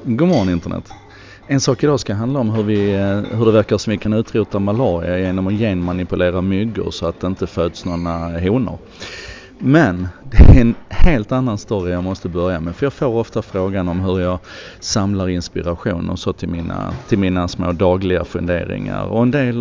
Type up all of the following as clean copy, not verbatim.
God morgon internet. En sak idag ska handla om hur det verkar som vi kan utrota malaria genom att genmanipulera myggor så att det inte föds några honor. Men det är en helt annan story jag måste börja med, för jag får ofta frågan om hur jag samlar inspiration och så till mina små dagliga funderingar. Och en del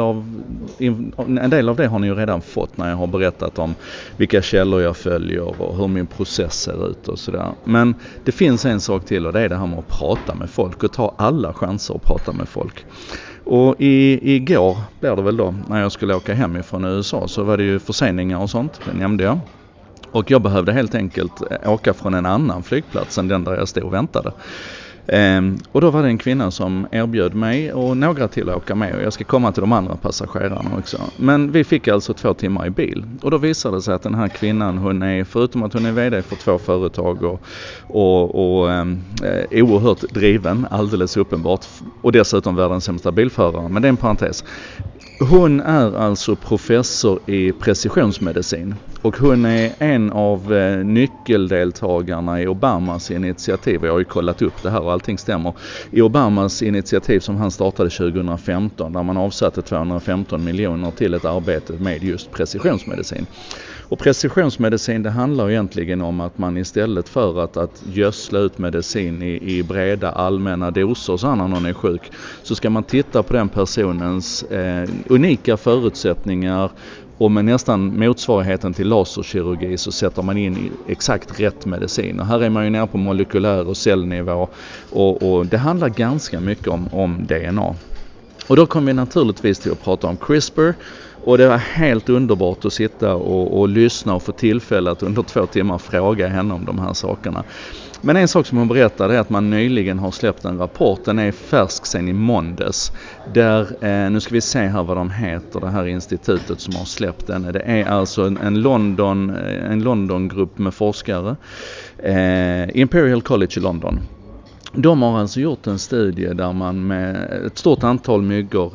av det har ni ju redan fått när jag har berättat om vilka källor jag följer och hur min process ser ut och sådär. Men det finns en sak till, och det är det här med att prata med folk och ta alla chanser att prata med folk. Och igår blev det väl då, när jag skulle åka hem ifrån USA, så var det ju förseningar och sånt, det nämnde jag. Och jag behövde helt enkelt åka från en annan flygplats än den där jag stod och väntade. Och då var det en kvinna som erbjöd mig och några till att åka med, och jag ska komma till de andra passagerarna också. Men vi fick alltså 2 timmar i bil, och då visade det sig att den här kvinnan, hon är, förutom att hon är vd för 2 företag och oerhört driven, alldeles uppenbart, och dessutom världens sämsta bilförare, men det är en parentes. Hon är alltså professor i precisionsmedicin, och hon är en av nyckeldeltagarna i Obamas initiativ. Jag har ju kollat upp det här och allting stämmer. I Obamas initiativ som han startade 2015, där man avsatte 215 miljoner till ett arbete med just precisionsmedicin. Och precisionsmedicin, det handlar egentligen om att man istället för att gödsla ut medicin i breda allmänna doser så när någon är sjuk, så ska man titta på den personens unika förutsättningar, och med nästan motsvarigheten till laserkirurgi så sätter man in exakt rätt medicin. Och här är man ju nere på molekylär och cellnivå, och det handlar ganska mycket om DNA. Och då kommer vi naturligtvis till att prata om CRISPR. Och det var helt underbart att sitta och lyssna och få tillfälle att under 2 timmar fråga henne om de här sakerna. Men en sak som hon berättade är att man nyligen har släppt en rapport, den är färsk sen i måndags, där, nu ska vi se här vad de heter, det här institutet som har släppt den. Det är alltså en London-grupp med forskare, Imperial College i London. De har alltså gjort en studie där man med ett stort antal myggor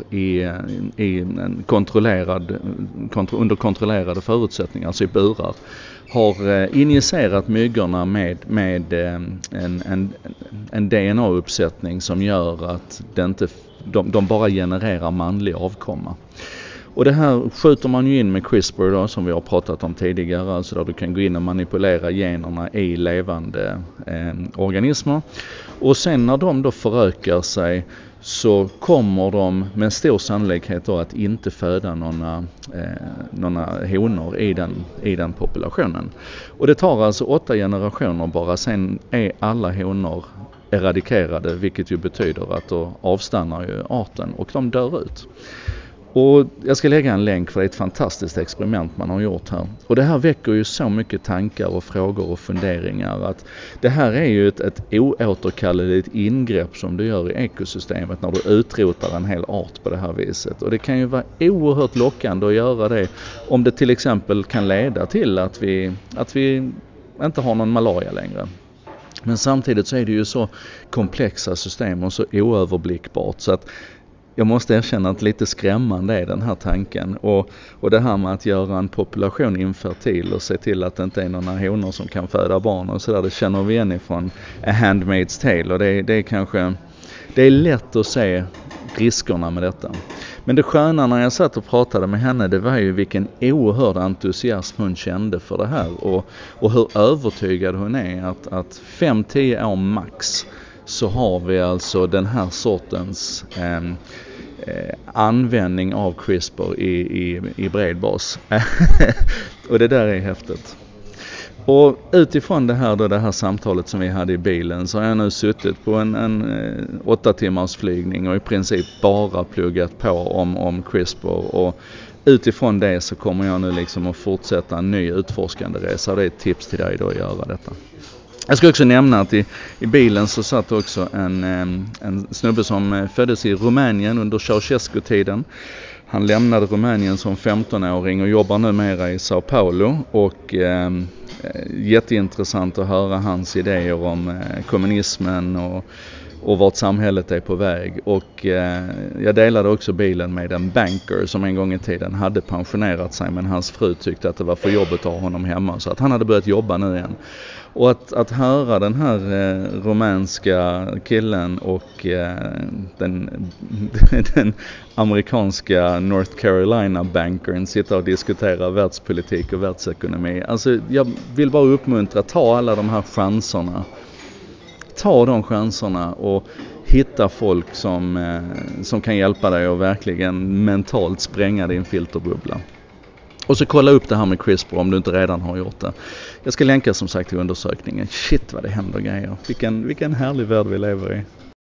under kontrollerade förutsättningar, alltså i burar, har injicerat myggorna med en DNA-uppsättning som gör att de bara genererar manlig avkomma. Och det här skjuter man ju in med CRISPR då, som vi har pratat om tidigare, alltså där du kan gå in och manipulera generna i levande organismer. Och sen när de då förökar sig, så kommer de med stor sannolikhet då att inte föda några honor i den populationen. Och det tar alltså 8 generationer bara, sen är alla honor eradikerade, vilket ju betyder att då avstannar ju arten och de dör ut. Och jag ska lägga en länk, för det är ett fantastiskt experiment man har gjort här. Och det här väcker ju så mycket tankar och frågor och funderingar, att det här är ju ett oåterkalleligt ingrepp som du gör i ekosystemet när du utrotar en hel art på det här viset. Och det kan ju vara oerhört lockande att göra det om det till exempel kan leda till att vi inte har någon malaria längre. Men samtidigt så är det ju så komplexa system och så oöverblickbart, så att jag måste erkänna att lite skrämmande är den här tanken. Och det här med att göra en population infertil och se till att det inte är några honor som kan föda barn och sådär, det känner vi igen ifrån A Handmaid's Tale. Och det är lätt att se riskerna med detta. Men det sköna när jag satt och pratade med henne, det var ju vilken oerhörd entusiasm hon kände för det här. Och hur övertygad hon är att 5-10 år max så har vi alltså den här sortens användning av CRISPR i bred bas. Och det där är häftigt. Och utifrån det här samtalet som vi hade i bilen, så har jag nu suttit på en 8 timmars flygning och i princip bara pluggat på om CRISPR, och utifrån det så kommer jag nu liksom att fortsätta en ny utforskande resa. Det är ett tips till dig då att göra detta. Jag ska också nämna att i bilen så satt också en snubbe som föddes i Rumänien under Ceausescu-tiden. Han lämnade Rumänien som 15-åring och jobbar numera i Sao Paulo, och jätteintressant att höra hans idéer om kommunismen och vart samhället är på väg. Och jag delade också bilen med en banker som en gång i tiden hade pensionerat sig, men hans fru tyckte att det var för jobbigt att ha honom hemma, så att han hade börjat jobba nu igen. Och att höra den här romanska killen och den amerikanska North Carolina bankern sitta och diskutera världspolitik och världsekonomi. Alltså jag vill bara uppmuntra, ta alla de här chanserna. Ta de chanserna och hitta folk som kan hjälpa dig och verkligen mentalt spränga din filterbubbla. Och så kolla upp det här med CRISPR om du inte redan har gjort det. Jag ska länka som sagt till undersökningen. Shit vad det händer grejer. Vilken härlig värld vi lever i.